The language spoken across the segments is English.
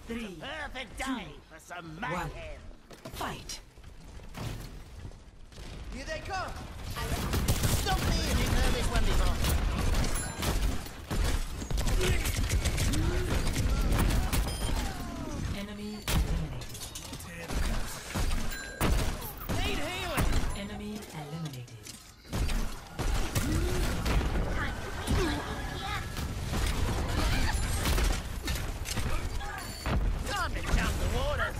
3, Perfect day for some mayhem. fight! Here they come. Stop me! You've heard this one before. Enemy eliminated. Need healing. Enemy eliminated. Time to jump the waters.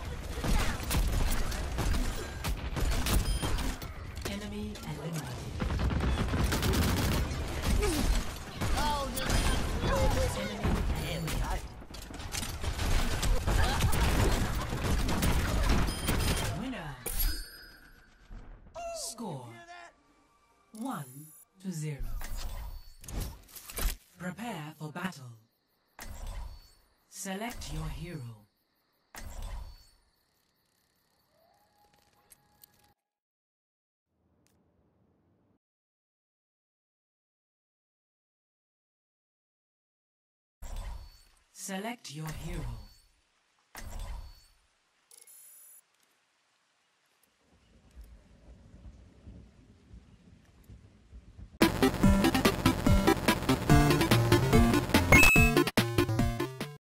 Enemy eliminated. Oh, Enemy here we go. winner. Score Hear that? 1-0. Prepare for battle. Select your hero. Select your hero.